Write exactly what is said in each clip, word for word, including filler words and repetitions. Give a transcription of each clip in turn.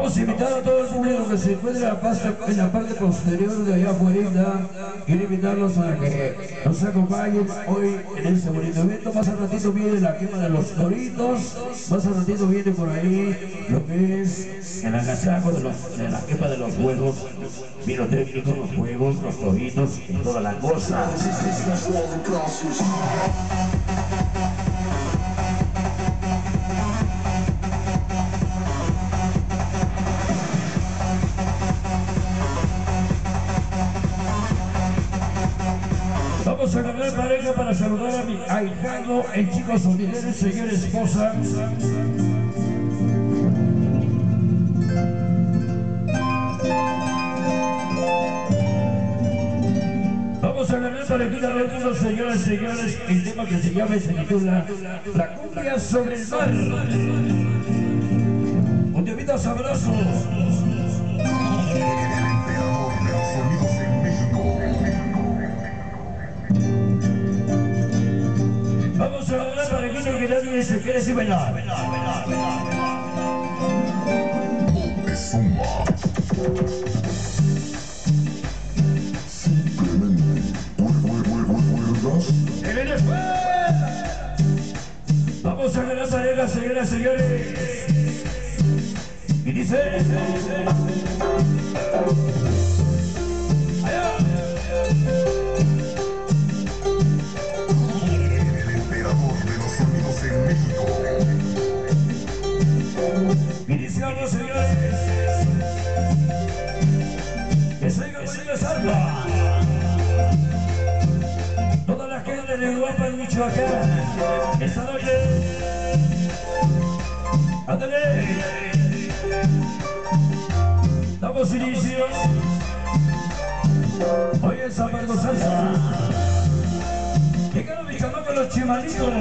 Vamos a invitar a todo el público que se encuentre en la, pasta, en la parte posterior de allá afuera. Quiero invitarlos a que nos acompañen hoy en este bonito evento. Más al ratito viene la quema de los toritos. Más al ratito viene por ahí lo que es el agasajo de, los, de la quema de los juegos. Vino técnico, los juegos, los toritos y toda la cosa. Vamos a ganar pareja para saludar a mi ahijado, el chico sonidero y señor esposa. Vamos a ganar parejita de algunos señoras y señores, el tema que se llama y se titula La cumbia sobre el mar. Un temita sabroso. Vamos a ganar parejita que nadie se quiere sin bailar. Vamos a ganar pareja, señoras y señores. Y dice... ¡Allá! El emperador de los sonidos en México. Iniciamos, señores. Que sigan poniendo salva. Toda la gente de Guapa y Michoacán. Esta noche. ¡Ándale! Damos inicio. Hoy es San Marcos Salsa. Llegaron mis chamacos los chimalitos.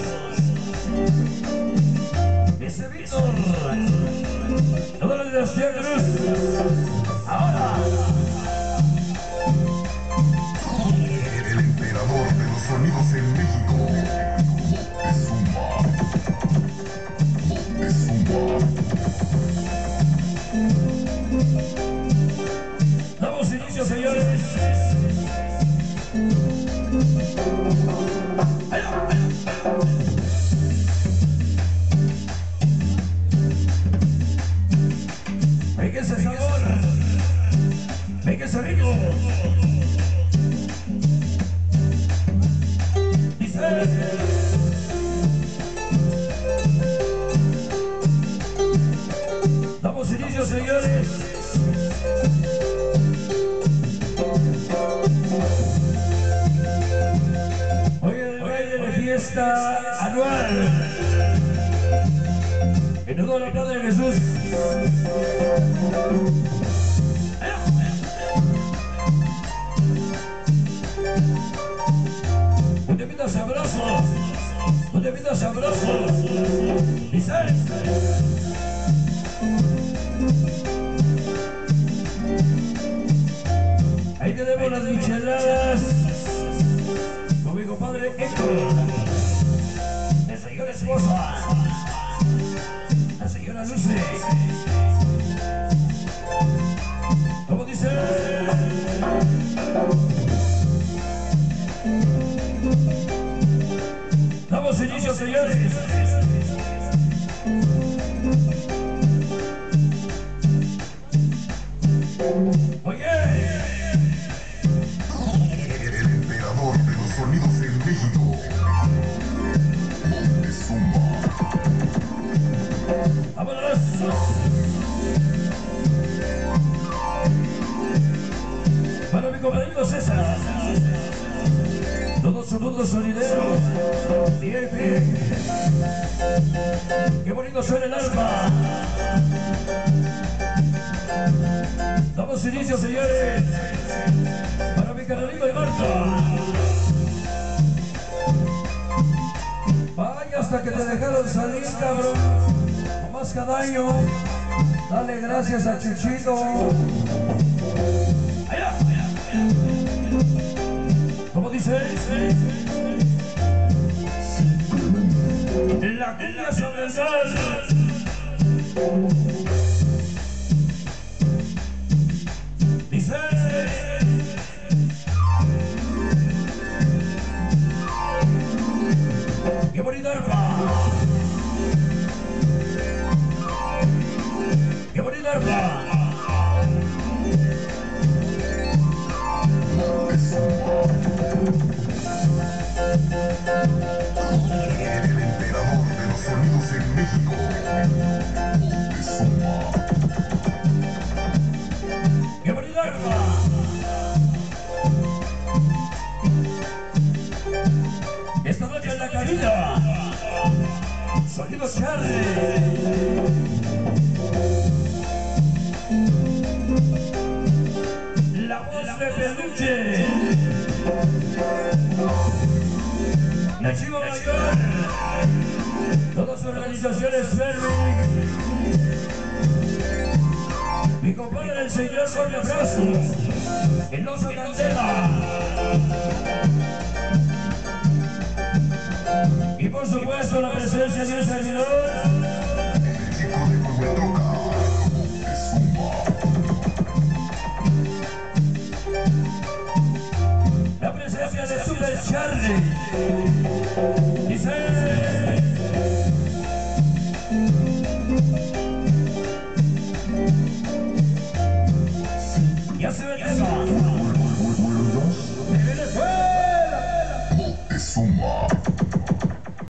Ese Víctor. Toda la dinastía Cruz. Ahora. El emperador de los sonidos en México. Moctezuma. Moctezuma. Damos inicio, señores. Venga ese sabor. Venga ese ritmo. Dice. Damos inicio, señores. Hoy es el baile de fiesta anual. En honor al Padre Jesús. Un temita sabroso. Un temita sabroso. Dice. Ahí tenemos las micheladas con mi compadre Héctor, el señor esposa, la señora Luce. ¿Cómo dice? Damos inicio, señores. Oye. El emperador de los sonidos en México. Moctezuma. ¡Vámonos! Para mi compañero César. Todo su mundo sonidero. Bien, qué bonito suena el alma. Damos inicio, señores. Para mi canalito de Marta. Vaya hasta que te dejaron salir, cabrón. No más cada año. Dale gracias a Chuchito. Allá. ¿Cómo dice? La cumbia sobre el mar. Charlie. La voz de peluche. La Chivo Mayor. Todas sus organizaciones Fermi. Mi compadre el señor Jorge Brazos. El oso Candela. Y por supuesto la presencia de un servidor. La presencia de Super Charlie. Dice